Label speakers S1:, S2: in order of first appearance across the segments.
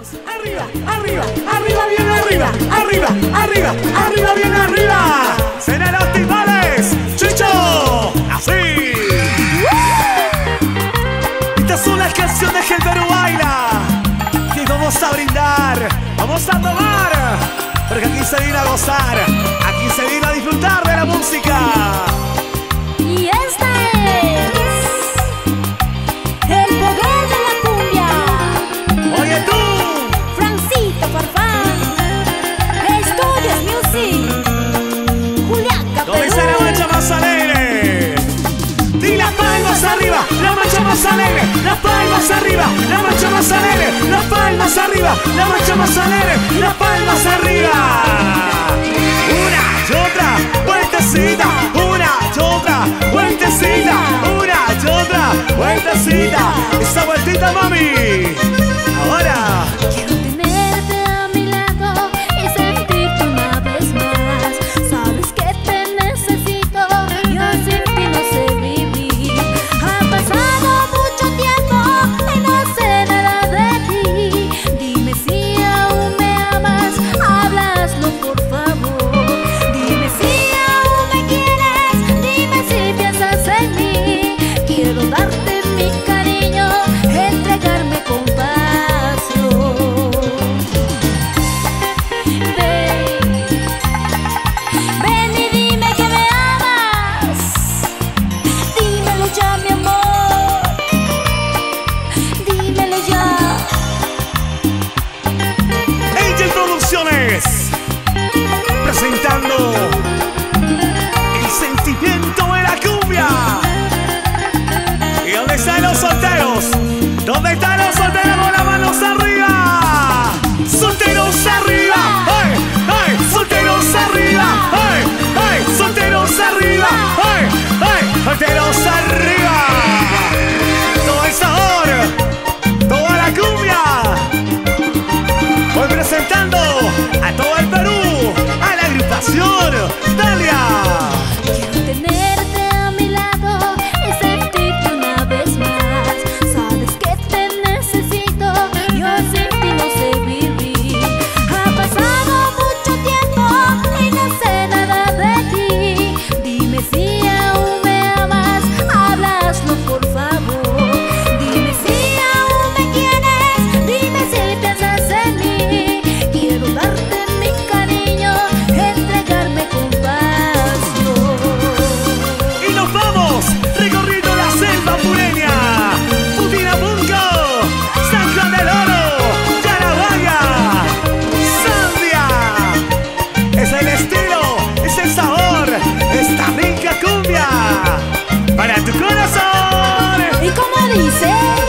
S1: Arriba, arriba, arriba, bien arriba, arriba, arriba, arriba, bien arriba. Cena los timbales, Chicho, así. Estas son las canciones que el Perú baila. Y vamos a brindar, vamos a tomar, porque aquí se viene a gozar, aquí se viene a disfrutar de la música.
S2: Y esta es el poder de la cumbia.
S1: Oye tú,
S2: Francito Farfán, Estudios Music, Juliaca,
S1: ¿dónde está la mancha más alegre? Y las palmas arriba, la mancha más alegre. Las palmas arriba, la mancha más alegre. Las palmas arriba, la mancha más alegre. Las palmas arriba. Una y otra, vueltecita. Una y otra, vueltecita. Una y otra, vueltecita. Esa vueltita, mami. Ahora.
S2: quiero tenerte a mi lado y sentirte una vez más. Sabes que te necesito, yo sin ti no sé vivir. Ha pasado mucho tiempo y no sé nada de ti. Dime si aún me amas, háblaslo por favor. Dime si aún me quieres, dime si piensas en mí. Quiero darte mi cariño, entregarme con pasión. Ven y dime que me amas. Dímelo ya, mi amor. Dímelo ya.
S1: Angel Producciones presentando el sentimiento de la cumbia. ¿Y dónde están los solteros? ¿Dónde están los solteros con las manos arriba? ¡Solteros arriba! ¡Ay! ¡Ay! ¡Solteros arriba! ¡Ay! ¡Ay! ¡Solteros arriba! ¡Ay! ¡Ay! ¡Solteros arriba! Todo el sabor, toda la cumbia. Voy presentando a todo el Perú, a la agrupación Dalia.
S2: Quiero tenerte a mi lado y sentirte una vez más. Sabes que te necesito, yo sin ti no sé vivir. Ha pasado mucho tiempo y no sé nada de ti. Dime si aún me amas, háblaslo por favor. Dime si aún me quieres, dime si piensas en mí. Quiero darte mi cariño, entregarme con pasión.
S1: Y nos vamos recorriendo la selva pureña. Putinapunco, San Juan del Oro, Yarabaya, Sandia. Es el estilo, es el sabor, esta rica cumbia para tu corazón.
S2: ¿Y cómo dice?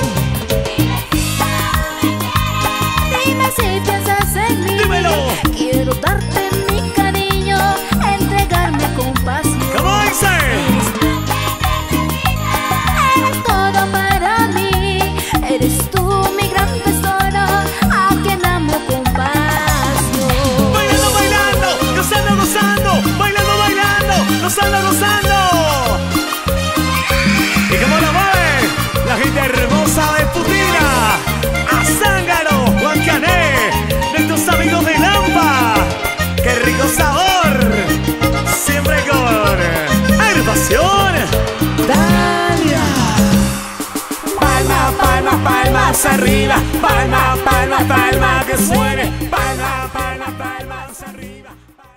S2: Dime si piensas en mí.
S1: Dímelo.
S2: Quiero darte mi cariño, entregarme con pasión.
S1: ¿Cómo dice?
S2: Eres todo para mí. Eres tú mi gran tesoro, a quien amo con pasión.
S1: Bailando, bailando, gozando, gozando, bailando, bailando, gozando, gozando. ¿Y cómo lo mueve la gente hermosa de Putina? A Zángaro, Huancané, nuestros amigos de Lampa. ¡Qué rico sabor! Siempre con agrupación Dalia. Palma, palma, palmas arriba. Palma, palma, palma, que suene. Palma, palma, palmas arriba.